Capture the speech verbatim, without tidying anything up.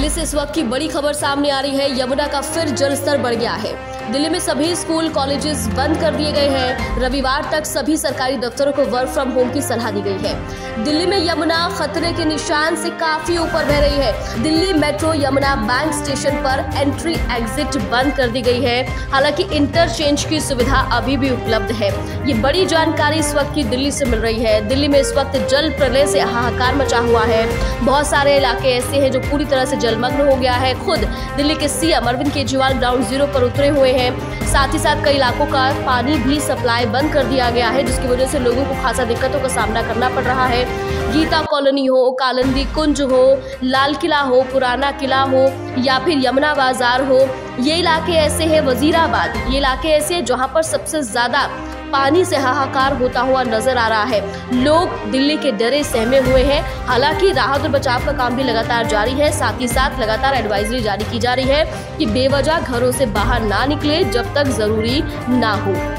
दिल्ली से इस वक्त की बड़ी खबर सामने आ रही है। यमुना का फिर जलस्तर बढ़ गया है। दिल्ली में सभी स्कूल कॉलेजेस बंद कर दिए गए हैं। रविवार तक सभी सरकारी दफ्तरों को वर्क फ्रॉम होम की सलाह दी गई है। दिल्ली में यमुना खतरे के निशान से काफी ऊपर बह रही है। Delhi metro Yamuna bank station पर एंट्री एग्जिट बंद कर दी गई है। हालांकि इंटरचेंज की सुविधा अभी भी उपलब्ध है। ये बड़ी जानकारी इस वक्त की दिल्ली से मिल रही है। दिल्ली में इस वक्त जल प्रलय से हाहाकार मचा हुआ है। बहुत सारे इलाके ऐसे हैं जो पूरी तरह से जलमग्न हो गया है। खुद दिल्ली के CM Arvind Kejriwal ground zero पर उतरे हुए हैं। साथ ही साथ कई इलाकों का पानी भी सप्लाई बंद कर दिया गया है, जिसकी वजह से लोगों को खासा दिक्कतों का सामना करना पड़ रहा है। गीता कॉलोनी हो, कालिंदी कुंज हो, लाल किला हो, पुराना किला हो या फिर यमुना बाजार हो, ये इलाके ऐसे हैं। वजीराबाद, ये इलाके ऐसे हैं जहां पर सबसे ज्यादा पानी से हाहाकार होता हुआ नजर आ रहा है। लोग दिल्ली के डरे सहमे हुए हैं। हालांकि राहत और बचाव का काम भी लगातार जारी है। साथ ही साथ लगातार एडवाइजरी जारी की जा रही है कि बेवजह घरों से बाहर ना निकले जब तक जरूरी ना हो।